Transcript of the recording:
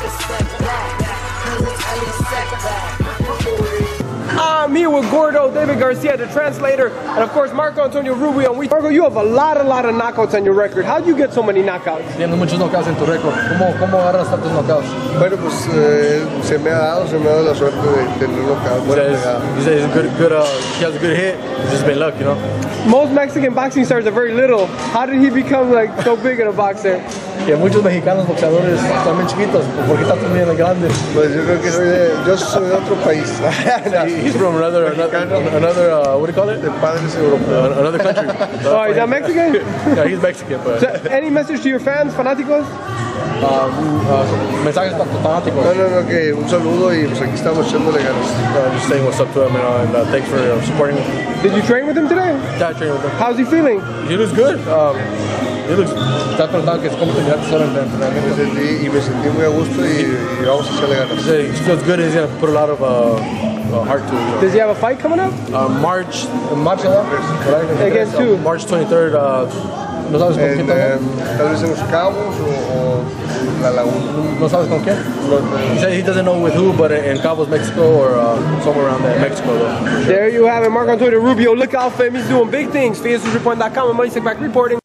I'm here with Gordo, David Garcia, the translator, and of course Marco Antonio Rubio. Marco, you have a lot of knockouts on your record. How do you get so many knockouts? Tienes muchos knockouts en tu récord. ¿Cómo agarras tantos knockouts? Bueno, pues se me ha dado la suerte de tener knockouts. He says he has a good hit. It's just been luck, you know. Most Mexican boxing stars are very little. How did he become like so big in a boxer? Que muchos mexicanos boxeadores están bien chiquitos. ¿Por qué estás bien grande? Pues yo creo que soy de otro país. He's from another what do you call it? De padres europeos. Another country. Oh, is that Mexican? Yeah, he's Mexican. But... So, any message to your fans, fanáticos? Mensajes para tus fanáticos. No, que un saludo y pues aquí estamos echándole ganas. Just saying what's up to him, and thanks for supporting me. Did you train with him today? Yeah, I trained with him. How's he feeling? He looks good. Está preguntando que cómo te sentiste ahora en el entrenamiento. Me sentí muy a gusto y vamos a echarle ganas. He feels good. He's gonna put a lot of heart to it. You know. Does he have a fight coming up? March Against who? March 23rd. ¿No sabes con quién también? Tal vez en Los Cabos o La Laguna. ¿No sabes con quién? He said he doesn't know with who, but in Cabos, Mexico, or somewhere around there, Mexico though. There you have it, Marco Antonio Rubio. Look out for him. He's doing big things. For EsNews.com and Money Back reporting.